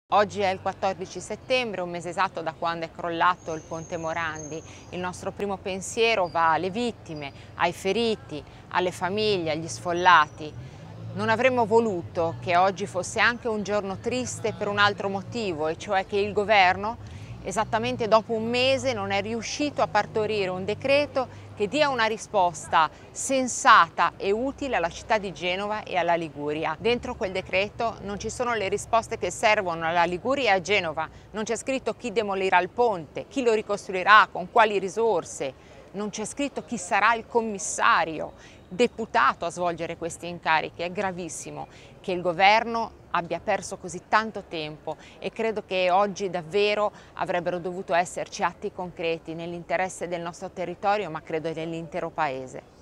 Oggi è il 14 settembre, un mese esatto da quando è crollato il ponte Morandi. Il nostro primo pensiero va alle vittime, ai feriti, alle famiglie, agli sfollati. Non avremmo voluto che oggi fosse anche un giorno triste per un altro motivo, e cioè che il governo, esattamente dopo un mese, non è riuscito a partorire un decreto che dia una risposta sensata e utile alla città di Genova e alla Liguria. Dentro quel decreto non ci sono le risposte che servono alla Liguria e a Genova, non c'è scritto chi demolirà il ponte, chi lo ricostruirà, con quali risorse, non c'è scritto chi sarà il commissario deputato a svolgere questi incarichi. È gravissimo che il governo abbia perso così tanto tempo e credo che oggi davvero avrebbero dovuto esserci atti concreti nell'interesse del nostro territorio, ma credo dell'intero Paese.